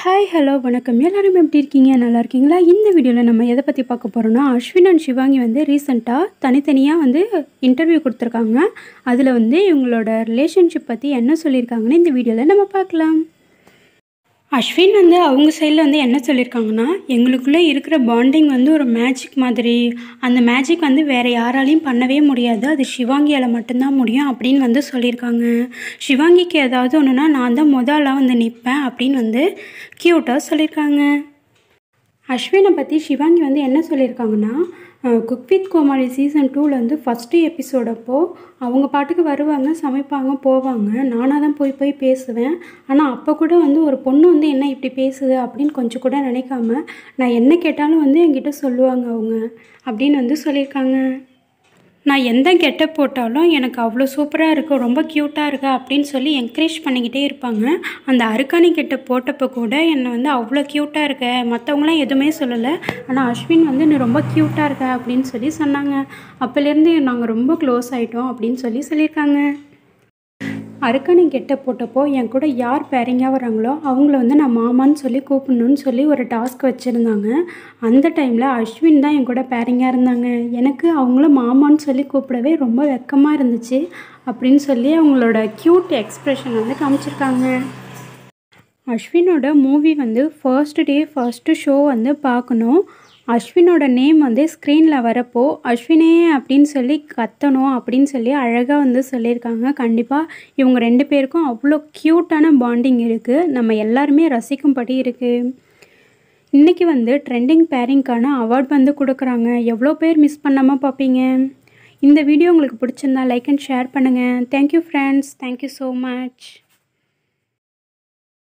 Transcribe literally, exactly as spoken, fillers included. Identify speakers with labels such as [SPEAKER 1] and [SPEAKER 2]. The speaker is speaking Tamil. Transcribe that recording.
[SPEAKER 1] ஹாய் ஹலோ வணக்கம். எல்லாரும் எப்படி இருக்கீங்க? நல்லா இருக்கீங்களா? இந்த வீடியோவில் நம்ம எதை பற்றி பார்க்க போகிறோம்னா, அஸ்வின் அண்ட் ஷிவாங்கி வந்து ரீசெண்டாக தனித்தனியாக வந்து இன்டர்வியூ கொடுத்துருக்காங்க. அதில் வந்து இவங்களோட ரிலேஷன்ஷிப் பற்றி என்ன சொல்லியிருக்காங்கன்னு இந்த வீடியோவில் நம்ம பார்க்கலாம். அஸ்வின் வந்து அவங்க சைடில் வந்து என்ன சொல்லியிருக்காங்கன்னா, எங்களுக்குள்ளே இருக்கிற பாண்டிங் வந்து ஒரு மேஜிக் மாதிரி, அந்த மேஜிக் வந்து வேறு யாராலையும் பண்ணவே முடியாது, அது ஷிவாங்கியால் மட்டும்தான் முடியும் அப்படின்னு வந்து சொல்லியிருக்காங்க. ஷிவாங்கிக்கு ஏதாவது ஒன்றுனா நான் தான் முதலாக வந்து நிற்பேன் அப்படின்னு வந்து க்யூட்டாக சொல்லியிருக்காங்க. அஸ்வினை பற்றி ஷிவாங்கி வந்து என்ன சொல்லியிருக்காங்கன்னா, குக் வித் கோமாளி சீசன் டூவில் வந்து ஃபஸ்ட்டு எபிசோட் அப்போது அவங்க பாட்டுக்கு வருவாங்க, சமைப்பாங்க, போவாங்க. நானாக தான் போய் போய் பேசுவேன். ஆனால் அப்போ கூட வந்து ஒரு பொண்ணு வந்து என்ன இப்படி பேசுது அப்படின்னு கொஞ்சம் கூட நினைக்காம நான் என்ன கேட்டாலும் வந்து என்கிட்ட சொல்லுவாங்க அவங்க அப்படின்னு வந்து சொல்லியிருக்காங்க. நான் எந்த கெட்டப் போட்டாலும் எனக்கு அவ்வளோ சூப்பராக இருக்குது, ரொம்ப க்யூட்டாக இருக்கா அப்படின்னு சொல்லி என்கரேஜ் பண்ணிக்கிட்டே இருப்பாங்க. அந்த அருக்காணி கெட்டப் போட்டப்போ கூட என்னை வந்து அவ்வளோ க்யூட்டாக இருக்க, மற்றவங்களாம் எதுவுமே சொல்லலை, ஆனால் அஸ்வின் வந்து நீ ரொம்ப க்யூட்டாக இருக்க அப்படின்னு சொல்லி சொன்னாங்க. அப்போலேருந்து நாங்கள் ரொம்ப க்ளோஸ் ஆகிட்டோம் அப்படின்னு சொல்லி சொல்லியிருக்காங்க. அருக்காணி கெட்டப் போட்டப்போ என் கூட யார் பேரிங்காக வராங்களோ அவங்கள வந்து நான் மாமான்னு சொல்லி கூப்பிடணுன்னு சொல்லி ஒரு டாஸ்க் வச்சுருந்தாங்க. அந்த டைமில் அஸ்வின் தான் என் கூட பேரிங்காக இருந்தாங்க. எனக்கு அவங்கள மாமான்னு சொல்லி கூப்பிடவே ரொம்ப வெக்கமாக இருந்துச்சு அப்படின்னு சொல்லி அவங்களோட க்யூட் எக்ஸ்ப்ரெஷன் வந்து காமிச்சிருக்காங்க. அஸ்வினோட மூவி வந்து ஃபர்ஸ்ட் டே ஃபர்ஸ்ட்டு ஷோ வந்து பார்க்கணும். அஸ்வினோட நேம் வந்து ஸ்க்ரீனில் வரப்போ அஸ்வினே அப்படின்னு சொல்லி கத்தணும் அப்படின்னு சொல்லி அழகாக வந்து சொல்லியிருக்காங்க. கண்டிப்பாக இவங்க ரெண்டு பேருக்கும் அவ்வளோ க்யூட்டான பாண்டிங் இருக்குது, நம்ம எல்லாருமே ரசிக்கும்படி இருக்குது. இன்றைக்கி வந்து ட்ரெண்டிங் பேரிங்க்கான அவார்ட் வந்து கொடுக்குறாங்க. எவ்வளோ பேர் மிஸ் பண்ணாமல் பார்ப்பீங்க. இந்த வீடியோ உங்களுக்கு பிடிச்சிருந்தா லைக் அண்ட் ஷேர் பண்ணுங்கள். Thank you friends. Thank you so much.